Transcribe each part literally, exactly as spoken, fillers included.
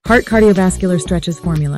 Heart cardiovascular stretches formula.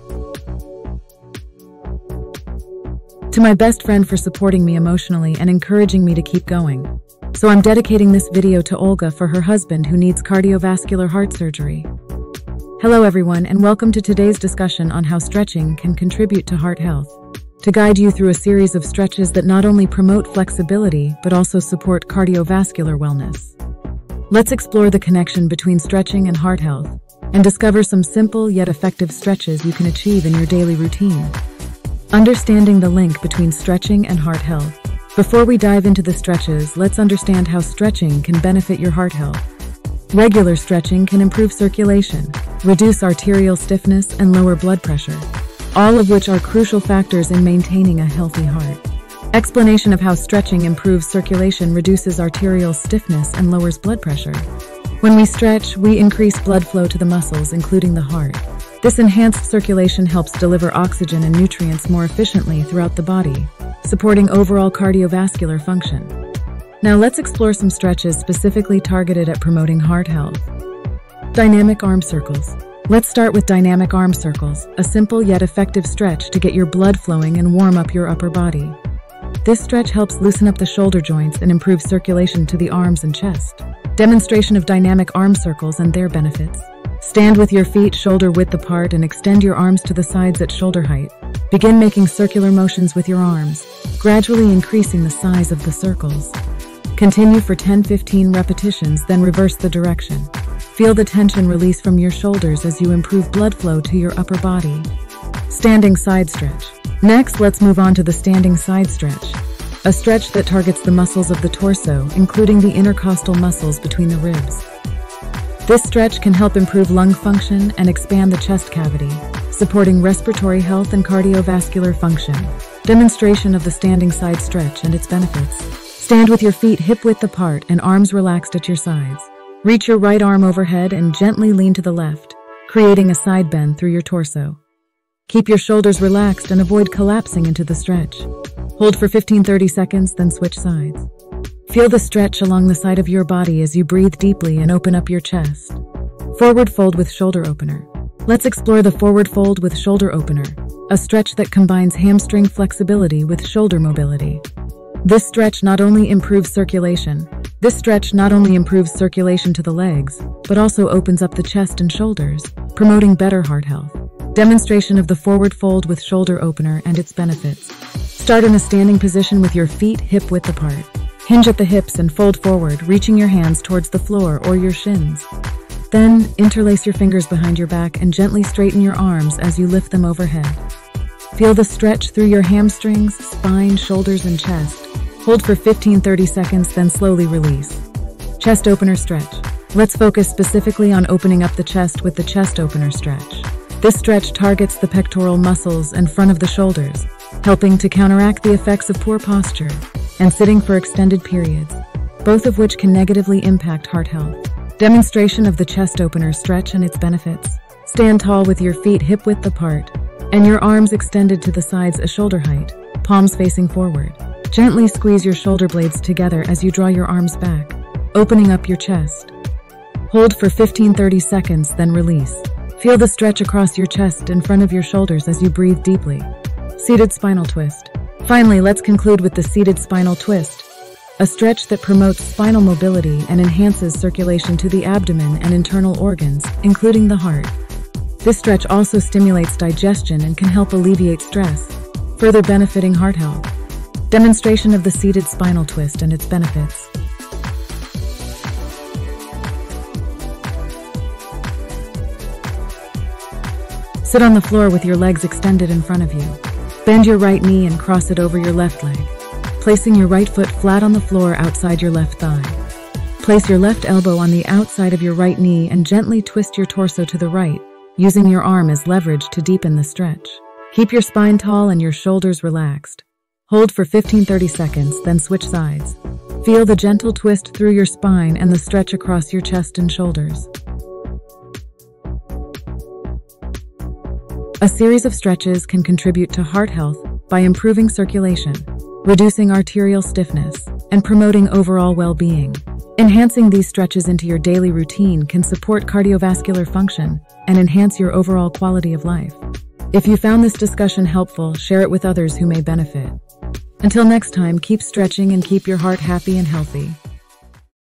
To my best friend for supporting me emotionally and encouraging me to keep going. So I'm dedicating this video to Olga for her husband who needs cardiovascular heart surgery. Hello everyone, and welcome to today's discussion on how stretching can contribute to heart health. To guide you through a series of stretches that not only promote flexibility, but also support cardiovascular wellness. Let's explore the connection between stretching and heart health, and discover some simple yet effective stretches you can achieve in your daily routine. Understanding the link between stretching and heart health. Before we dive into the stretches, let's understand how stretching can benefit your heart health. Regular stretching can improve circulation, reduce arterial stiffness, and lower blood pressure, all of which are crucial factors in maintaining a healthy heart. Explanation of how stretching improves circulation, reduces arterial stiffness, and lowers blood pressure. When we stretch, we increase blood flow to the muscles, including the heart. This enhanced circulation helps deliver oxygen and nutrients more efficiently throughout the body, supporting overall cardiovascular function. Now let's explore some stretches specifically targeted at promoting heart health. Dynamic arm circles. Let's start with dynamic arm circles, a simple yet effective stretch to get your blood flowing and warm up your upper body. This stretch helps loosen up the shoulder joints and improve circulation to the arms and chest. Demonstration of dynamic arm circles and their benefits. Stand with your feet shoulder width apart and extend your arms to the sides at shoulder height. Begin making circular motions with your arms, gradually increasing the size of the circles. Continue for ten to fifteen repetitions, then reverse the direction. Feel the tension release from your shoulders as you improve blood flow to your upper body. Standing side stretch. Next, let's move on to the standing side stretch, a stretch that targets the muscles of the torso, including the intercostal muscles between the ribs. This stretch can help improve lung function and expand the chest cavity, supporting respiratory health and cardiovascular function. Demonstration of the standing side stretch and its benefits. Stand with your feet hip-width apart and arms relaxed at your sides. Reach your right arm overhead and gently lean to the left, creating a side bend through your torso. Keep your shoulders relaxed and avoid collapsing into the stretch. Hold for fifteen to thirty seconds, then switch sides. Feel the stretch along the side of your body as you breathe deeply and open up your chest. Forward fold with shoulder opener. Let's explore the forward fold with shoulder opener, a stretch that combines hamstring flexibility with shoulder mobility. This stretch not only improves circulation, this stretch not only improves circulation to the legs, but also opens up the chest and shoulders, promoting better heart health. Demonstration of the forward fold with shoulder opener and its benefits. Start in a standing position with your feet hip-width apart. Hinge at the hips and fold forward, reaching your hands towards the floor or your shins. Then, interlace your fingers behind your back and gently straighten your arms as you lift them overhead. Feel the stretch through your hamstrings, spine, shoulders, and chest. Hold for fifteen to thirty seconds, then slowly release. Chest opener stretch. Let's focus specifically on opening up the chest with the chest opener stretch. This stretch targets the pectoral muscles and front of the shoulders, helping to counteract the effects of poor posture and sitting for extended periods, both of which can negatively impact heart health. Demonstration of the chest opener stretch and its benefits. Stand tall with your feet hip-width apart and your arms extended to the sides at shoulder height, palms facing forward. Gently squeeze your shoulder blades together as you draw your arms back, opening up your chest. Hold for fifteen to thirty seconds, then release. Feel the stretch across your chest in front of your shoulders as you breathe deeply. Seated spinal twist. Finally, let's conclude with the seated spinal twist, a stretch that promotes spinal mobility and enhances circulation to the abdomen and internal organs, including the heart. This stretch also stimulates digestion and can help alleviate stress, further benefiting heart health. Demonstration of the seated spinal twist and its benefits. Sit on the floor with your legs extended in front of you. Bend your right knee and cross it over your left leg, placing your right foot flat on the floor outside your left thigh. Place your left elbow on the outside of your right knee and gently twist your torso to the right, using your arm as leverage to deepen the stretch. Keep your spine tall and your shoulders relaxed. Hold for fifteen to thirty seconds, then switch sides. Feel the gentle twist through your spine and the stretch across your chest and shoulders. A series of stretches can contribute to heart health by improving circulation, reducing arterial stiffness, and promoting overall well-being. Enhancing these stretches into your daily routine can support cardiovascular function and enhance your overall quality of life. If you found this discussion helpful, share it with others who may benefit. Until next time, keep stretching and keep your heart happy and healthy.